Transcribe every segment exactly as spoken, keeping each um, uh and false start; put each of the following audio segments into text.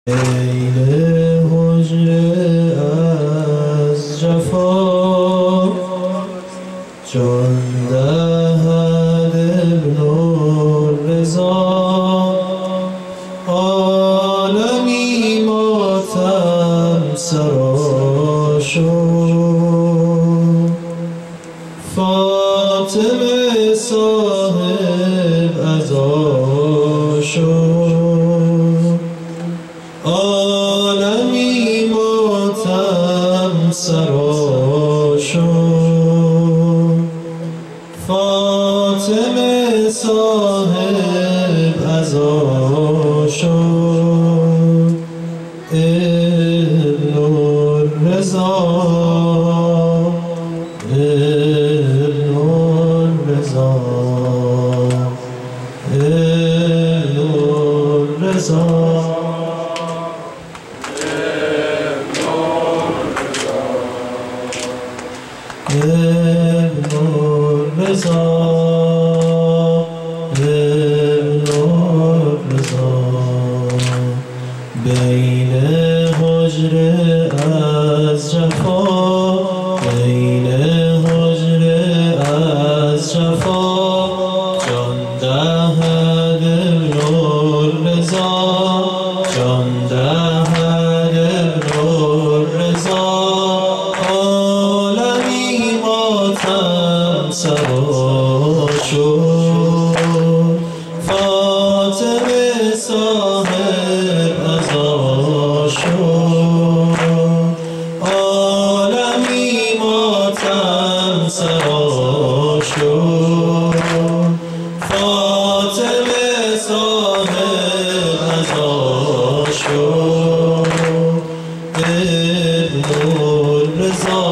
عین حجره از جفا جان دهد ابن الرضا عالمی ماتم سرا شد فاطمه صاحب عزا شد عالمی ماتم سرا شد فاطمه صاحب عزا شد ابن الرضا ابن الرضا ابن الرضا ابن الرضا ابن الرضا بین حجره از جفا بین حجره از جفا جان دهد ابن الرضا جان دهد ابن الرضا سرا شد فاطمه صاحب عزا شد عالمی ماتم سرا شد فاطمه صاحب عزا شد ابن الرضا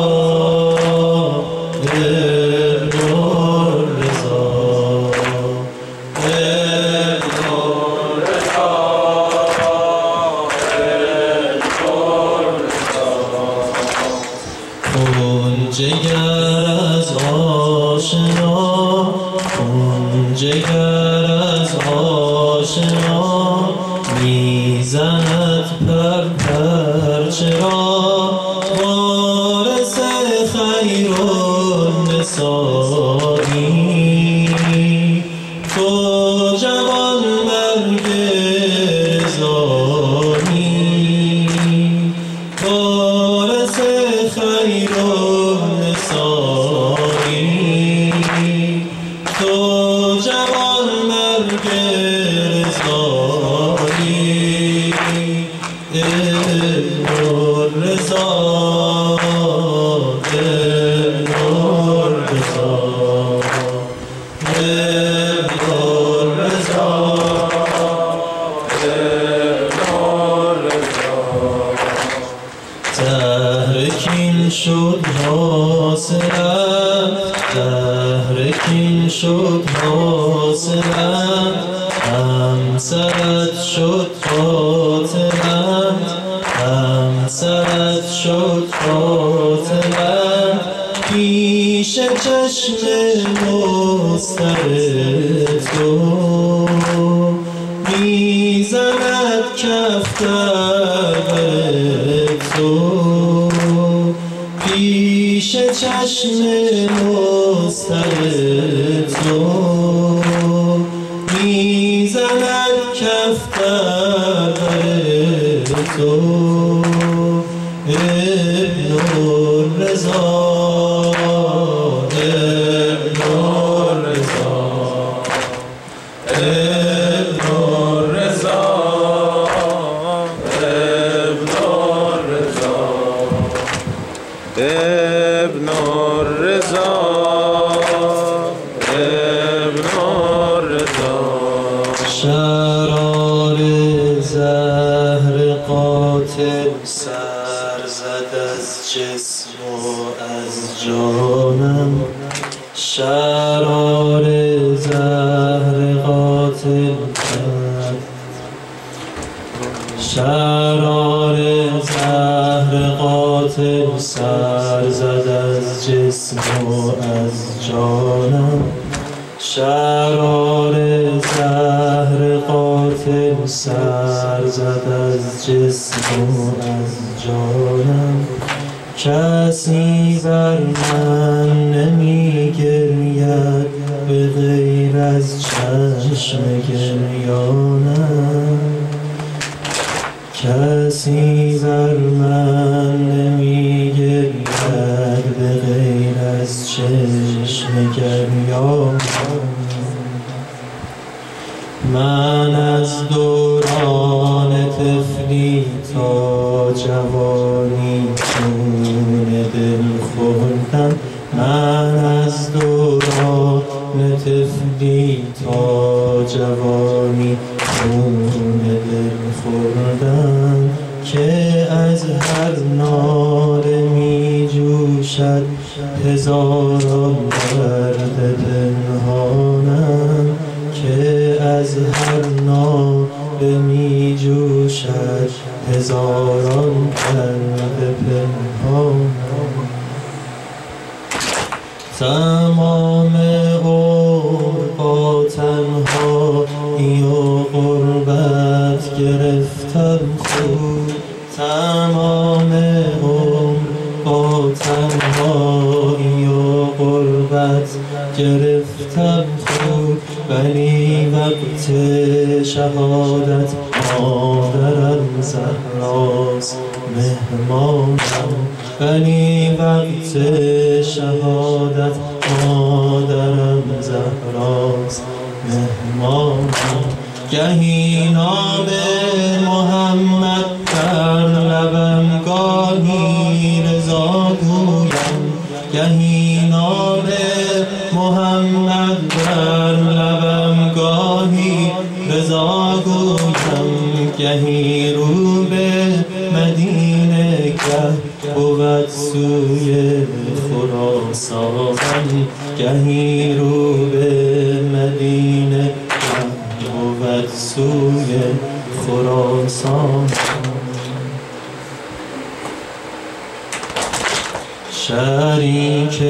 جگر از آشنا خون جگر از آشنا میزند پر پر چرا وارث خیر النسایی تو جوان مرگ رضایی وارث خیر تو جوان مرگ رضایی ابن الرضا ابن الرضا ابن الرضا ابن الرضا تحرکین شد حاصلم تحرکین شد حاصلم همسرت شد قاتلم همسرت شد قاتلم پیش چشم مضطرب تو میزند کف در تو پیش چشم مضطرب تو میزند کف در تو ابن الرضا ابن الرضا ابن الرضا ابن الرضا ابن الرضا ابن الرضا شرار زهر قاتل سر زد از جسم و از جانم شرار زهر قاتل شرار زهر قاتل سر زد از جسم و از جانم شرار زهر قاتل قاتل سر زد از جسم و از جانم، کسی بر من نمی گرید به غیر از چشم گریانم، کسی بر من نمی گرید به غیر از چشم گریانم. من از دوران طفلی تا جوانی خون دل خوردم، من از دوران طفلی تا جوانی خون دل خوردم، که از هر ناله می جوشد هزاران درد پنهانم، که از هر ناله می جوشد هزاران درد پنهانم. تمام عمر با تنهایی و غربت گرفتم خود، تمام عمر با تنهایی و غربت گرفتم خود، ولی وقت شهادت مادرم زهراست مهمانم، ولی وقت شهادت مادرم زهراست مهمانم. گهی نام محمد در لبم، گاهی رضا گویم، گهی نام محمد در لبم، گاهی رضا گویم، گهی رو به مدینه گه بود سوی خراسان، گهی رو به مدینه گه بود سوی خراسان. شریک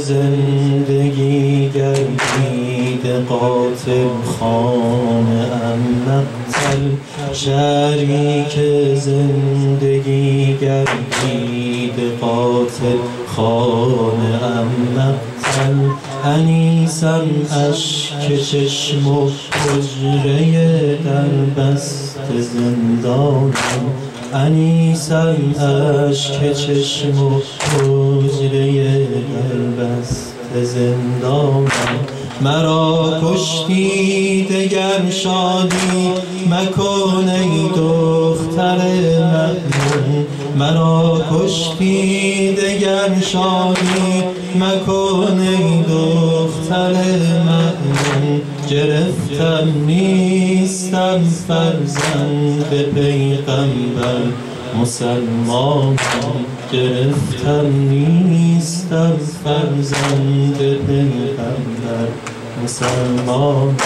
زندگی گردید قاتل خانه ام مقتل، شریک زندگی گردید قاتل خانه ام مقتل، انیسم اشک چشم و حجره در بست زندانم، انیسم اشک چشم و حجره در بست زندانم. مرا کشتی دگر شادی مکن ای دختر مأمون، مرا کشتی دگر شادی مکن ای دختر مأمون، گرفتم نیستم فرزند پیغمبر مسلمانم، گرفتم نیستم فرزند پیغمبر مسلمانم.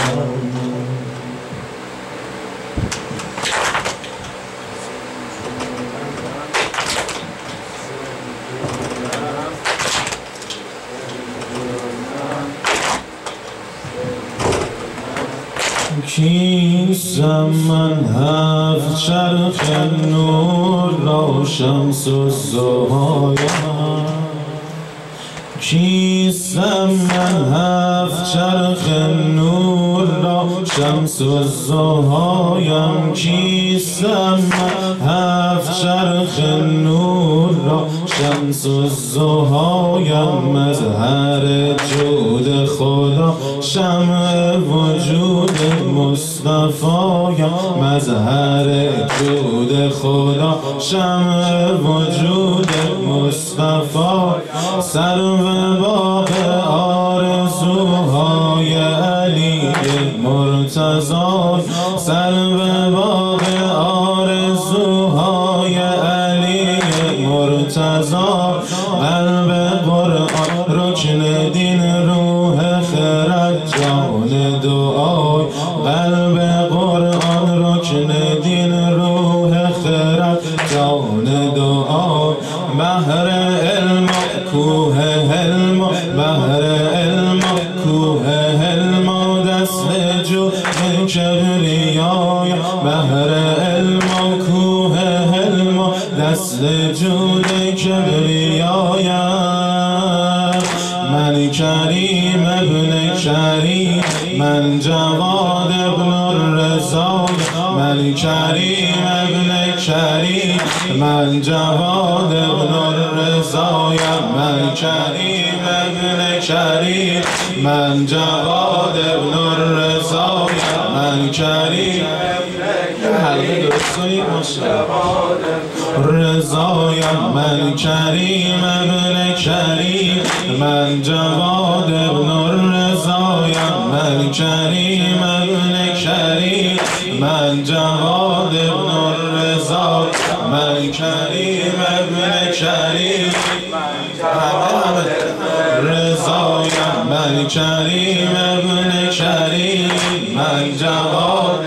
کیستم من هفت چرخ نور را شمس الضحایم، کیستم من هفت چرخ نور را شمس الضحایم، کیستم من هفت چرخ نور را شمس الضحایم، مظهر جود خدا شمع وجود مصطفایم، مظهر جود خدا شمع وجود مصطفی، سرو باغ آرزوهای علی مرتضی، سرو باغ آرزوهای علی مرتضی، قلب قرآن رکن دین روح خرد جان دعای، قلب قرآن رکن دین روح خرد جان دعای، بحر علم کوه حلم، بحر علم کوه حلم، دست جو کبریای وصل جود کبریایم. من کریم ابن کریم، من جواد ابن الرضا، من کریم ابن کریم، من جواد ابن الرضا، من کریم ابن کریم، من جواد ابن الرضا، من کریم حلقه درست کنید رضایم. من کریم ابن کریم، من جواد ابن الرضایم، من کریم ابن کریم، من جواد ابن الرضا، من کریم ابن کریم، همه همه رضایم. من کریم ابن کریم، من جواد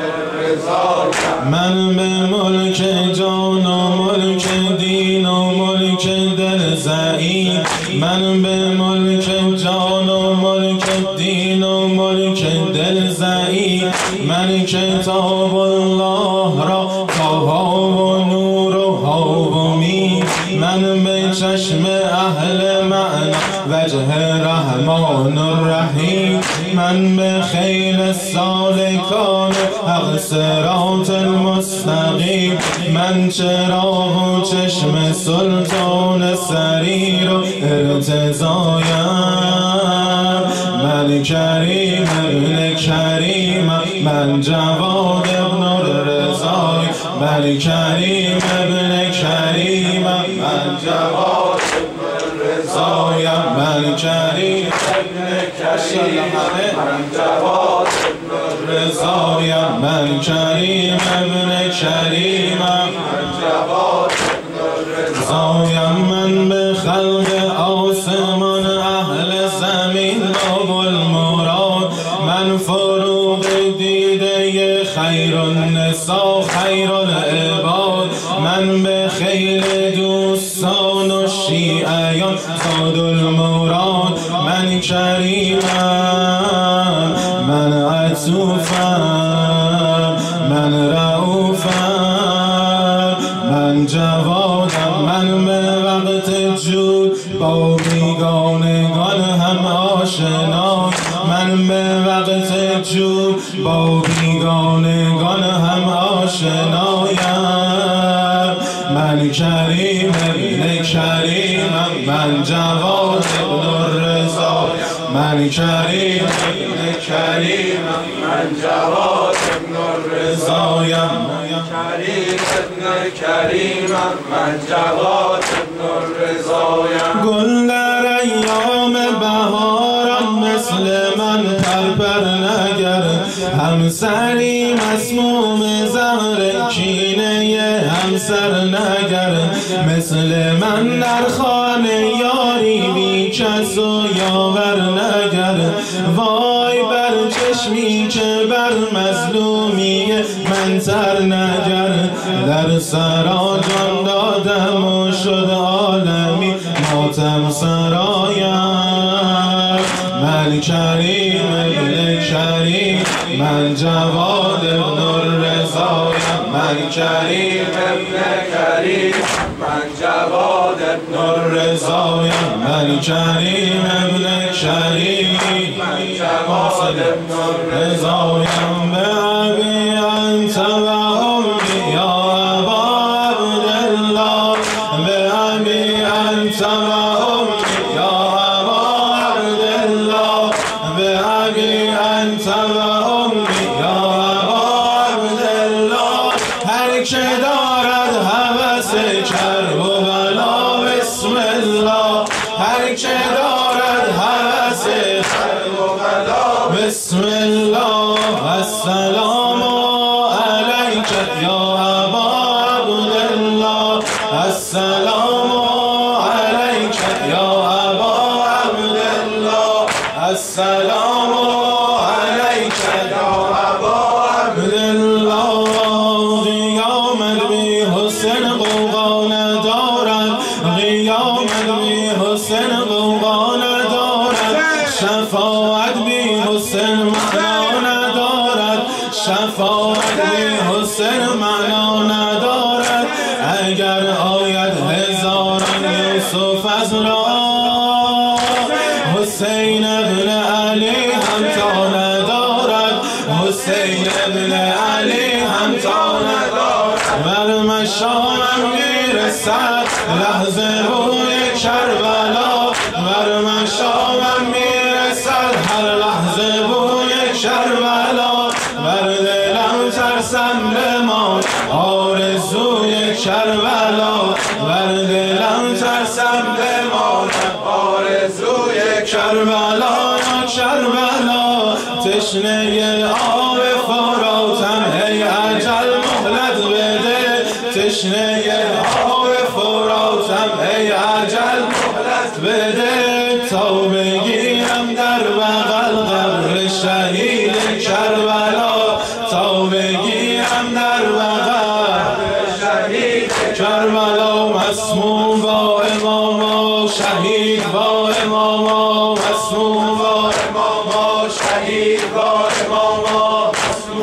من به ملک جان و ملک دین و ملک دل ضعیف، من به ملک جان و ملک دین و ملک دل ضعیف، من کتاب الله را تاها و نور و ها و می، من به چشم اهل معنی وجه رحمان الرحیم، من به خیل سالکان حق صراط المستقیم، من چراغ و چشم سلطان سریر و ارتضایم. من کریم ابن کریم، من جواد ابن الرضا، من کریم ابن کریم، من جواد ابن الرضا، من کریم ابن کریم، من جواد ابن الرضا، من کریم ابن کریم، من جواد ابن الرضا. من به خلق آسمان اهل زمین باب المراد، من فروغ دیده خیر النساء خیر العباد، من به خیل دوستان و شیعیان زاد المراد. من کریمم، من عطوفم، من رؤوفم، من جوادم، من به وقت جود با بیگانگان هم آشنا، من به وقت جود با بیگانگان هم آشنایم. من کریم ابن کریمم، من جواد ابن الرضا، من کریم ابن کریمم، من جواد ابن الرضایم، من کریم ابن کریمم، من جواد ابن الرضایم. گل در ایام بهاران مثل من پرپر نگرد، همسری مسموم زهر کینه همسر نگرد، مثل من در خانه یاری بی کس و یاور نگرد. وای بر چشمی که بر مظلومی من تر نگرد، در سرا جان دادم و شد عالمی ماتم سرایم. من کریم ابن کریم، من جواد ابن الرضایم، من کریم ابن کریم، من جواد ابن الرضایم، من کریم ابن کریم، من جواد ابن الرضایم. به ابی انت و امی یا ابا عبدالله، به ابی انت و امی یا ابا عبدالله، به ابی انت و امی یا ابا عبدالله. هر که دارد هوس کرب و بلا بسم الله، هر که دارد هوس کرب و بلا بسم الله. السلام علیک یا ابا عبدالله، السلام علیک یا ابا عبدالله، السلام علیک یا ابا عبدالله. قیامت بی حسین غوغا ندارد، قیامت بی حسین غوغا ندارد، شفاعت بی حسین معنا ندارد، شفاعت بی حسین معنا ندارد. اگر آید هزاران یوسف از راه، حسین ابن علی هم تا ندارد، حسین ابن علی هم تا ندارد. بر مشامم میرسد لحظه روی کربلا، بر مشامم میرسد هر لحظه روی کربلا. بر دلم ترسم بمان آرزوی کربلا، بر دلم ترسم بماند آرزوی کربلا. کربلا تشنه آب فراتم، ای اجل مهلت بده، تشنه آب فراتم، ای اجل مهلت بده. تا بگیرم در بغل قبر شهید کربلا، تا بگیرم در بغل شهید کربلا. مسموم با اماما شهید با اماما، مسموم با اماما شهید با اماما،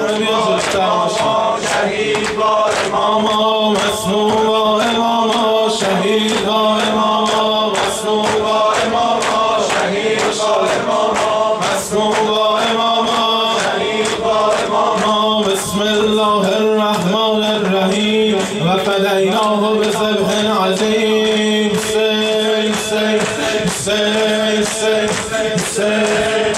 شهید با اماما، مسموم با اماما شهید با اماما، مسموم با اماما شهید با اماما، مسموم با اماما شهید با اماما. بسم الله الرحمن الرحیم و فدیناه بذبح عظیم. سیل سیل سیل سیل سیل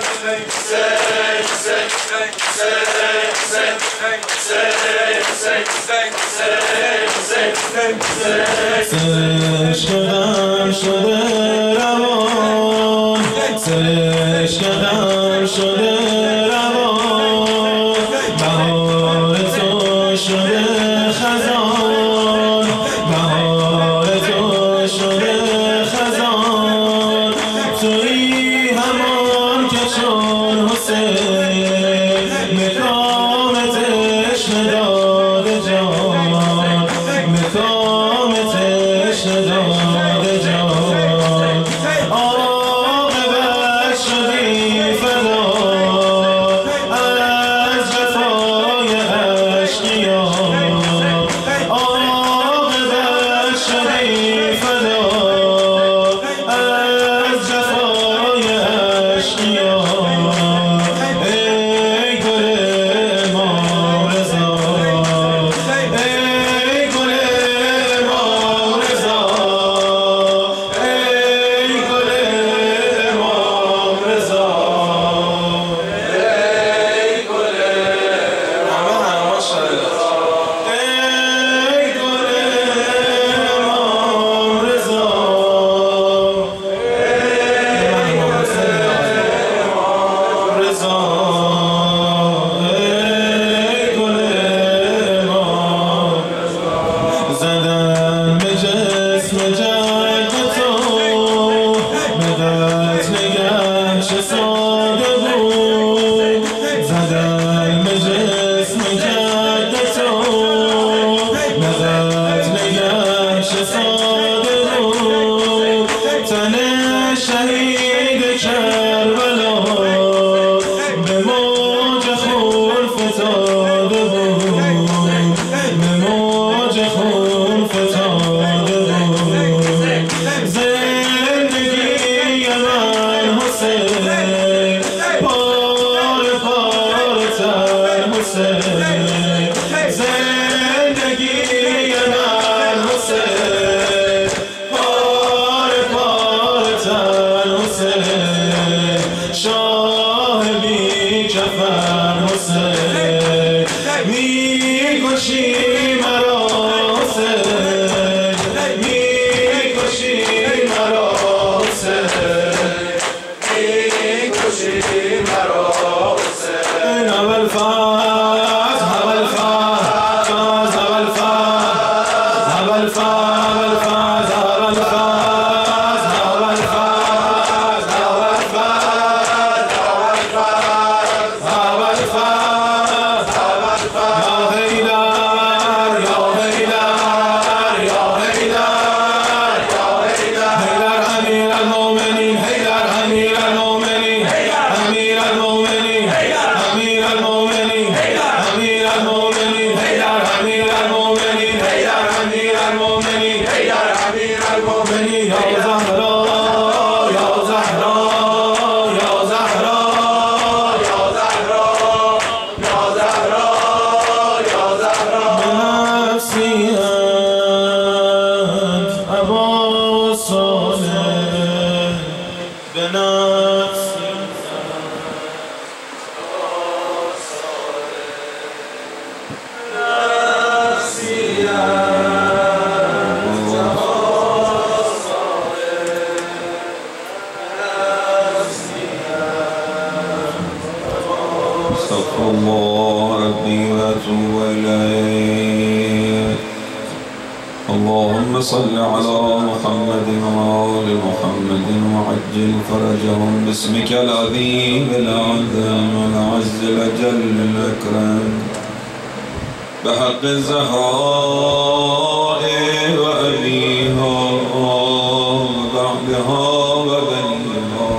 سرش کدم شده روان، سرش کدم شده روان. بهار تو شده خزان، بهار تو شده خزان. تویی همان که چون حسین مقام تشنه داده جان، مقام تشنه داده جان. عاقبت شدی فدا از جفای اشقیان، عاقبت شدی فدا از جفای اشقیان. ای گل امام رضا، ای گل امام رضا، ای گل امام رضا، ای گل همه همه ماشاءالله، ای گل امام رضا، ای امام رضا، ای گل امام. زدن به جسم جد تو به قتل گهش ساده بود، زدن به جسم جد تو به قتل گهش ساده بود. تن شهید کربلا به موج خون فتاده بود، به موج خون فتاده بود. زندگی من حسین پاره پاره تر حسین، زندگی من حسین پاره پاره تر حسین. شاه بی کفن حسین میکشی مرا حسین، میکشی مرا حسین، میکشی مرا حسین. اول فاز اول فاز اول فاز اول فاز اول فاز اول فاز اول فاز اول فاز اول فاز اول فاز. یا حیدر یا حیدر یا حیدر یا حیدر، حیدر امیر المؤمنین، حیدر امیر المؤمنین، امیر المؤمنین، امیر المؤمنین، امیر المؤمنین، حیدر امیر المؤمنین، حیدر امیر المؤمنين يا أمير المؤمنين يا زهراء يا زهراء يا زهراء يا زهراء يا زهراء يا زهراء بنفسي أنت أبا صالح بنفسي استغفر الله ربي واتوب اليه. اللهم صل على محمد وآل محمد وعجل فرجهم باسمك العظيم الأعظم العز الأجل الأكرم بحق الزهراء وأبيها وبعدها وبنيها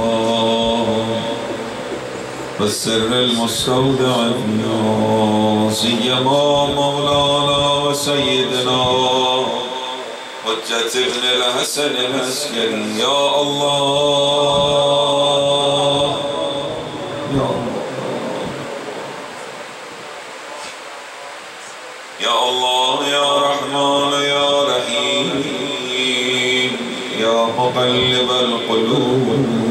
والسر المستودع فيها سيما مولانا وسيدنا حجة ابن الحسن العسكري. يا الله يا الله يا الله يا رحمن يا رحيم يا مقلب القلوب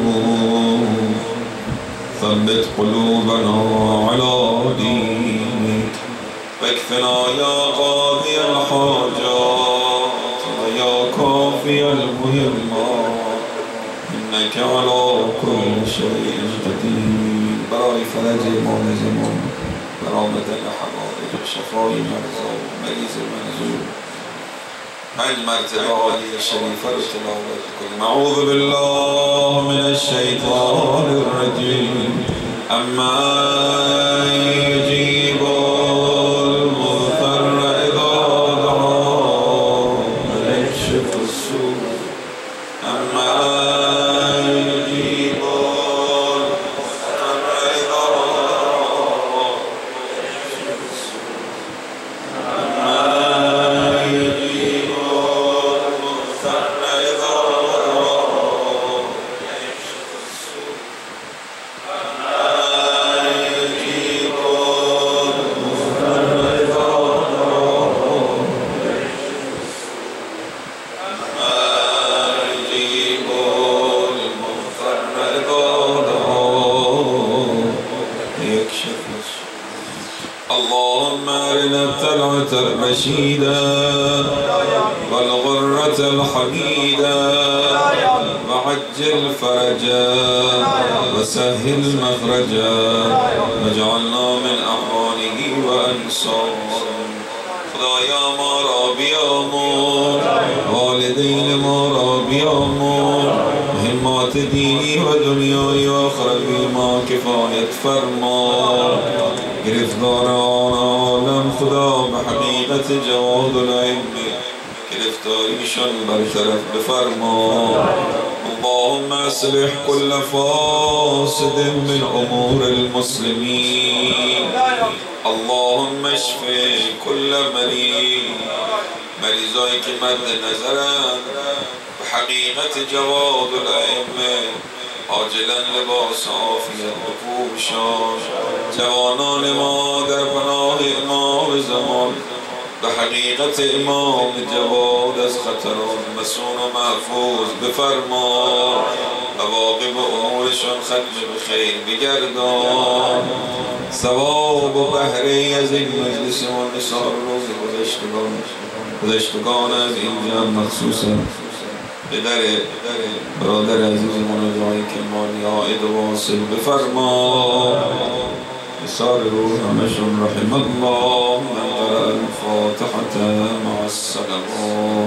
ثبت قلوبنا على دينك واكفنا يا قاضي الحاجات ويا كافي المهمات إنك على كل شيء قدير. برای فرج امام زمان برآمد حوائج شفای مرضا مریض منظور پنج مرتبه آیه شریفه رو تلاوت کنیم. اعوذ بالله من الشیطان الرجیم. اما یجیب المضطر اذا دعاه ویکشف السوء. اما یجیب المضطر اذا دعاه ویکشف السوء. اما یجیب المضطر اذا دعاه ویکشف السوء. اللهم أرنا الطلعة الرشيدة والغرة الحميدة وعجل فرجا وسهل مخرجا واجعلنا من أعوانه وأنصاره. خدایا ما را بیامرز، والدین ما را بیامرز، مهمات دینی و دنیای و آخروی ما کفایت فرما. گرفتاران عالم خدا به حقیقت جواد العلم گرفتاریشان برطرف بفرما. اللهم اصلح كل فاسد من امور المسلمين. اللهم اشف كل مريض، مریضایی که مد نظرند به حقیقت جواد الائمه عاجلا لباس عافیت بپوشان. جوانان ما در پناه امام زمان به حقیقت امام جواد از خطرات مسون و محفوظ بفرما. عواقب امورشان ختم بخیر بگردان. ثواب و بهره از این مجلس و نثار روز گذشتگان گذشتگان از اینجا مخصوصا پدر برادر عزیزمان و دعای کلمانی عائد و واصل بفرما. نثار روح همشون رحم الله من قرأ الفاتحة مع الصلوات.